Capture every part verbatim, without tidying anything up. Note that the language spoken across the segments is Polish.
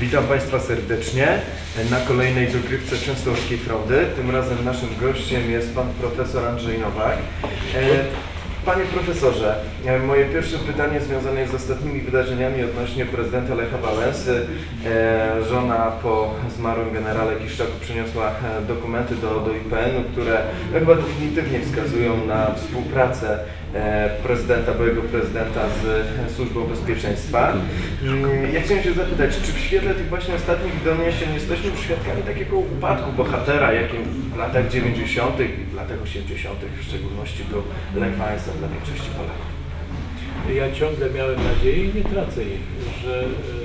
Witam Państwa serdecznie na kolejnej dogrywce Częstochowskiej Fraudy. Tym razem naszym gościem jest Pan Profesor Andrzej Nowak. Panie Profesorze, moje pierwsze pytanie związane jest z ostatnimi wydarzeniami odnośnie prezydenta Lecha Wałęsy. Żona po zmarłym generale Kiszczaku przyniosła dokumenty do, do I P N u, które chyba definitywnie wskazują na współpracę prezydenta, byłego prezydenta z Służbą Bezpieczeństwa. Ja chciałem się zapytać, czy w świetle tych właśnie ostatnich doniesień jesteśmy świadkami takiego upadku bohatera, jakim w latach dziewięćdziesiątych i w latach osiemdziesiątych w szczególności był Lech Wałęsa dla większości Polaków? Ja ciągle miałem nadzieję i nie tracę jej, że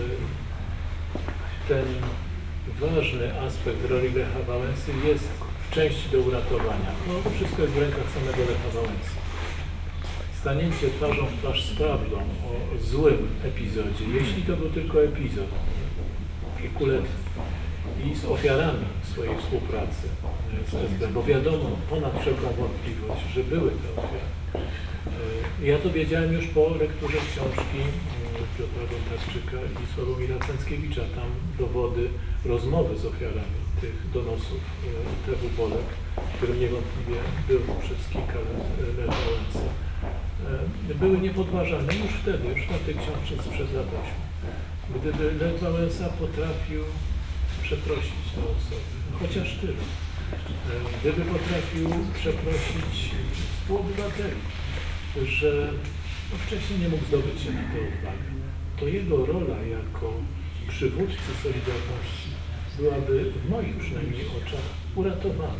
ten ważny aspekt roli Lecha Wałęsy jest w części do uratowania. No, wszystko jest w rękach samego Lecha Wałęsy. Stanięcie twarzą w twarz z prawdą o złym epizodzie, jeśli to był tylko epizod kilkuletni i z ofiarami swojej współpracy z S B, bo wiadomo ponad wszelką wątpliwość, że były te ofiary. Ja to wiedziałem już po lekturze książki Piotra Gontarczyka i Sławomira Cęckiewicza. Tam dowody, rozmowy z ofiarami tych donosów T W Bolek, którym niewątpliwie był przez kilka lat Lech Wałęsa, były niepodważalne już wtedy, już na tej książce sprzed lat ośmiu. Gdyby Lech Wałęsa potrafił przeprosić te osoby, chociaż tyle, gdyby potrafił przeprosić współobywateli, że no, wcześniej nie mógł zdobyć się na tę odwagę, to jego rola jako przywódcy Solidarności byłaby w moich przynajmniej oczach uratowana.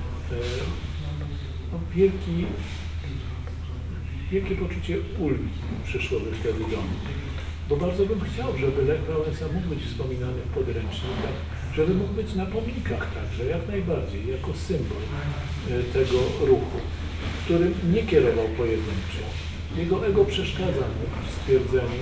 No, wielki Wielkie poczucie ulgi przyszłoby wtedy do mnie. Bo bardzo bym chciał, żeby Lech Wałęsa mógł być wspominany w podręcznikach, żeby mógł być na pomnikach także, jak najbardziej, jako symbol tego ruchu, którym nie kierował pojedynczo. Jego ego przeszkadza mu w stwierdzeniu,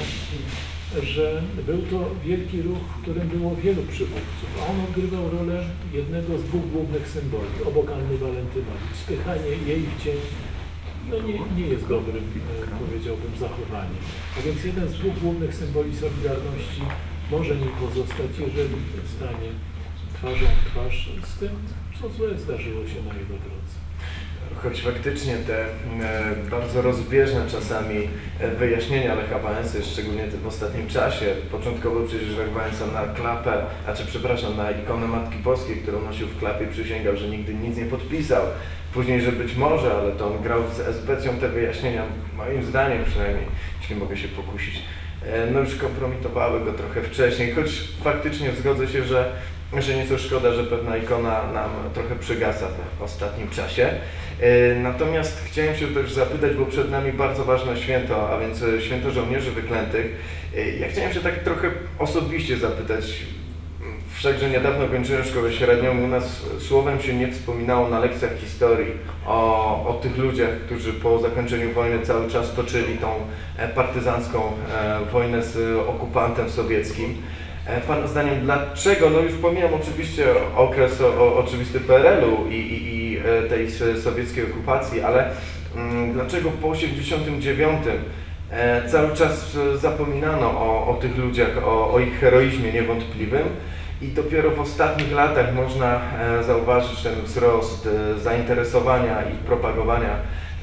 że był to wielki ruch, w którym było wielu przywódców, a on odgrywał rolę jednego z dwóch głównych symboli, obok Anny Walentynowicz. Spychanie jej w cień no nie, nie jest dobrym, powiedziałbym, zachowaniem. A więc jeden z dwóch głównych symboli Solidarności może nim pozostać, jeżeli stanie twarzą w twarz z tym, co złe zdarzyło się na jego drodze. Choć faktycznie te e, bardzo rozbieżne czasami wyjaśnienia Lecha Wałęsy, szczególnie w ostatnim czasie, początkowo przecież Lech Wałęsa na klapę, znaczy przepraszam, na ikonę Matki Boskiej, którą nosił w klapie, przysięgał, że nigdy nic nie podpisał. Później, że być może, ale to on grał z esbecją te wyjaśnienia, moim zdaniem przynajmniej, jeśli mogę się pokusić, e, no już kompromitowały go trochę wcześniej, choć faktycznie zgodzę się, że że nieco szkoda, że pewna ikona nam trochę przygasa w ostatnim czasie. Natomiast chciałem się też zapytać, bo przed nami bardzo ważne święto, a więc Święto Żołnierzy Wyklętych. Ja chciałem się tak trochę osobiście zapytać, wszakże niedawno kończyłem szkołę średnią, u nas słowem się nie wspominało na lekcjach historii o, o tych ludziach, którzy po zakończeniu wojny cały czas toczyli tą partyzancką wojnę z okupantem sowieckim. Pana zdaniem dlaczego, no już pomijam oczywiście okres o, o, oczywisty P R L u i, i, i tej sowieckiej okupacji, ale mm, dlaczego po osiemdziesiątym dziewiątym e, cały czas zapominano o, o tych ludziach, o, o ich heroizmie niewątpliwym i dopiero w ostatnich latach można e, zauważyć ten wzrost e, zainteresowania i propagowania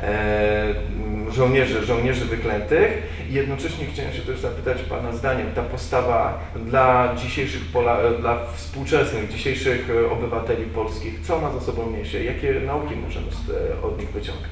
E, żołnierzy, żołnierzy wyklętych. I jednocześnie chciałem się też zapytać Pana zdaniem, ta postawa dla dzisiejszych, Pola, dla współczesnych, dzisiejszych obywateli polskich, co ona za sobą niesie? Jakie nauki możemy z, od nich wyciągać?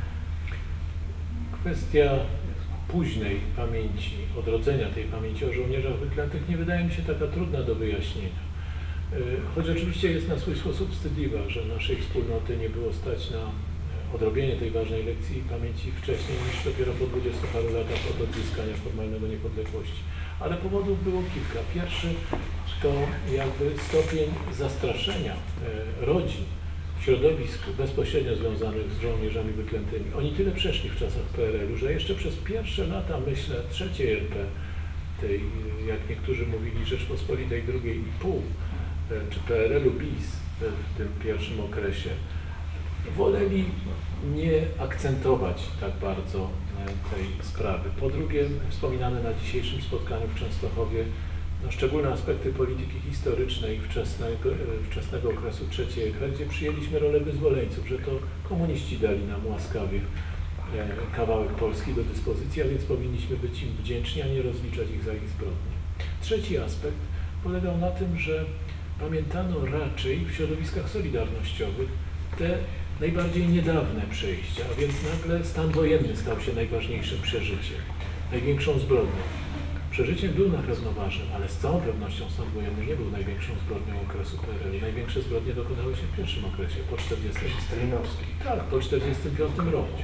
Kwestia późnej pamięci, odrodzenia tej pamięci o żołnierzach wyklętych nie wydaje mi się taka trudna do wyjaśnienia. Choć oczywiście jest na swój sposób wstydliwa, że naszej wspólnoty nie było stać na odrobienie tej ważnej lekcji pamięci wcześniej niż dopiero po dwudziestu paru latach od odzyskania formalnego niepodległości. Ale powodów było kilka. Pierwszy to jakby stopień zastraszenia rodzin w środowisku bezpośrednio związanych z żołnierzami wyklętymi. Oni tyle przeszli w czasach P R L u, że jeszcze przez pierwsze lata, myślę, trzeciej R P, tej, jak niektórzy mówili, Rzeczpospolitej drugiej i pół, czy P R L u bis w tym pierwszym okresie, woleli nie akcentować tak bardzo tej sprawy. Po drugie, wspominane na dzisiejszym spotkaniu w Częstochowie no, szczególne aspekty polityki historycznej wczesnego, wczesnego okresu trzeciej R P, gdzie przyjęliśmy rolę wyzwoleńców, że to komuniści dali nam łaskawie kawałek Polski do dyspozycji, a więc powinniśmy być im wdzięczni, a nie rozliczać ich za ich zbrodnie. Trzeci aspekt polegał na tym, że pamiętano raczej w środowiskach solidarnościowych te najbardziej niedawne przejścia, a więc nagle stan wojenny stał się najważniejszym przeżyciem, największą zbrodnią. Przeżyciem był na pewno ważnym, ale z całą pewnością stan wojenny nie był największą zbrodnią okresu P R L u. Największe zbrodnie dokonały się w pierwszym okresie, po czterdziestym Stalinowski. Tak, po czterdziestym piątym roku.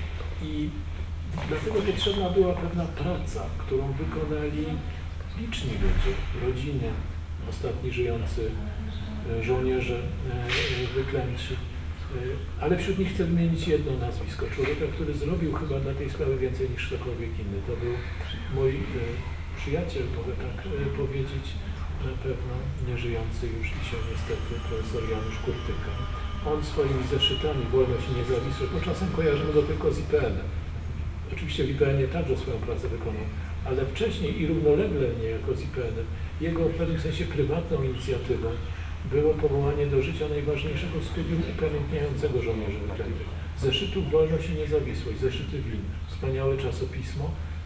I dlatego potrzebna była pewna praca, którą wykonali liczni ludzie, rodziny, ostatni żyjący żołnierze wyklęci. Ale wśród nich chcę wymienić jedno nazwisko, człowieka, który zrobił chyba dla tej sprawy więcej niż ktokolwiek inny. To był mój przyjaciel, mogę tak powiedzieć, na pewno nieżyjący już dzisiaj niestety profesor Janusz Kurtyka. On swoimi zeszytami Wolność i Niezawisłość, bo czasem kojarzymy go tylko z I P N-em. Oczywiście w I P N-ie także swoją pracę wykonał, ale wcześniej i równolegle niejako z I P N-em, jego w pewnym sensie prywatną inicjatywą było powołanie do życia najważniejszego studium upamiętniającego żołnierzy wyklętych. Zeszytów Wolność i Niezawisłość, zeszyty win, wspaniałe czasopismo.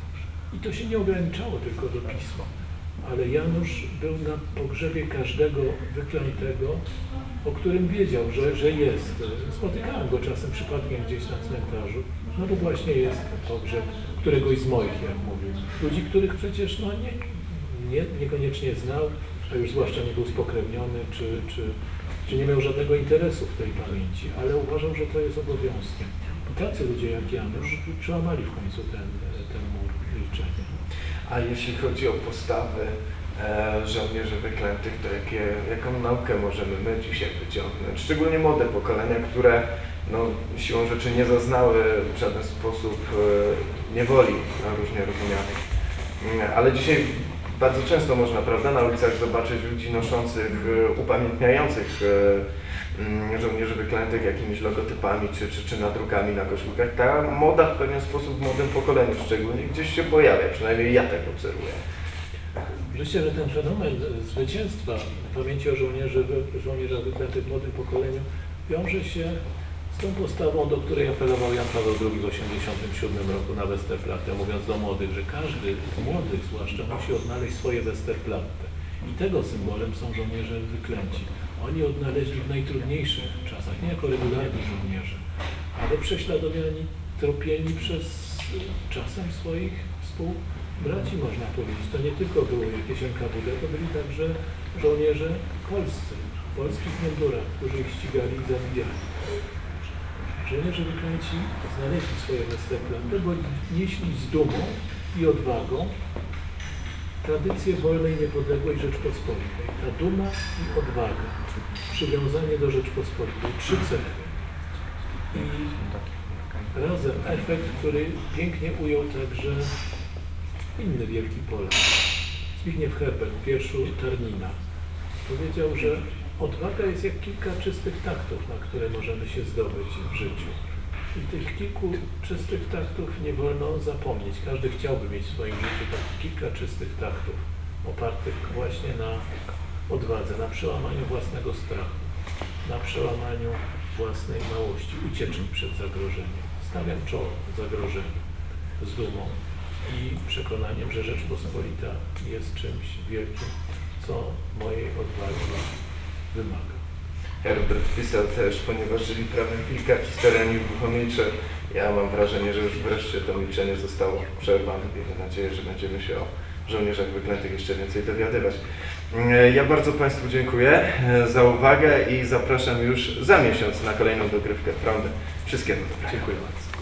I to się nie ograniczało tylko do pisma, ale Janusz był na pogrzebie każdego wyklętego, o którym wiedział, że, że jest. Spotykałem go czasem przypadkiem gdzieś na cmentarzu, no bo właśnie jest pogrzeb któregoś z moich, jak mówił. Ludzi, których przecież no, nie, nie, niekoniecznie znał, a już zwłaszcza nie był spokrewniony, czy, czy, czy nie miał żadnego interesu w tej pamięci, ale uważał, że to jest obowiązkiem. I tacy ludzie jak Janusz przełamali w końcu ten, ten mur milczenia. A jeśli chodzi o postawy e, żołnierzy wyklętych, to jakie, jaką naukę możemy my dzisiaj wyciągnąć? Szczególnie młode pokolenia, które no, siłą rzeczy nie zaznały w żaden sposób e, niewoli różnie rozumianych. Ale dzisiaj bardzo często można, prawda, na ulicach zobaczyć ludzi noszących, upamiętniających żołnierzy wyklętych jakimiś logotypami czy, czy, czy nadrukami na koszulkach. Ta moda w pewien sposób w młodym pokoleniu szczególnie gdzieś się pojawia, przynajmniej ja tak obserwuję. Myślę, że ten fenomen zwycięstwa pamięci o żołnierzy, żołnierzach wyklętych w młodym pokoleniu wiąże się z tą postawą, do której apelował Jan Paweł drugi w osiemdziesiątym siódmym roku na Westerplatte, mówiąc do młodych, że każdy z młodych zwłaszcza musi odnaleźć swoje Westerplatte. I tego symbolem są żołnierze wyklęci. Oni odnaleźli w najtrudniejszych czasach, nie jako regularni żołnierze, ale prześladowani, tropieni przez czasem swoich współbraci, można powiedzieć. To nie tylko były jakieś N K W D, to byli także żołnierze polscy, w polskich mundurach, którzy ich ścigali i zabijali. Żołnierze wyklęci znaleźli swoje Westerplatte, bo nieśli z dumą i odwagą tradycję wolnej, niepodległej Rzeczpospolitej. Ta duma i odwaga, przywiązanie do Rzeczpospolitej, trzy cechy. I razem efekt, który pięknie ujął także inny wielki Polak, Zbigniew Herbert w wierszu Tarnina. Powiedział, że odwaga jest jak kilka czystych taktów, na które możemy się zdobyć w życiu. I tych kilku czystych taktów nie wolno zapomnieć. Każdy chciałby mieć w swoim życiu takich kilka czystych taktów, opartych właśnie na odwadze, na przełamaniu własnego strachu, na przełamaniu własnej małości, ucieczki przed zagrożeniem. Stawiam czoło zagrożeniu z dumą i przekonaniem, że Rzeczpospolita jest czymś wielkim, co mojej odwagi wymaga. Herbert pisał też, ponieważ żyli prawem kilka historii nieruchomicze. Ja mam wrażenie, że już wreszcie to milczenie zostało przerwane. Miejmy nadzieję, że będziemy się o żołnierzach wyklętych jeszcze więcej dowiadywać. Ja bardzo Państwu dziękuję za uwagę i zapraszam już za miesiąc na kolejną dogrywkę Frondy. Wszystkiego dobrego. Dziękuję bardzo.